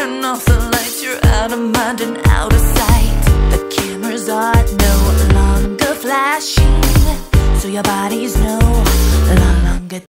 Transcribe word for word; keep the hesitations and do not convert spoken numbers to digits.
Turn off the lights, you're out of mind and out of sight. The cameras are no longer flashing, so your body's no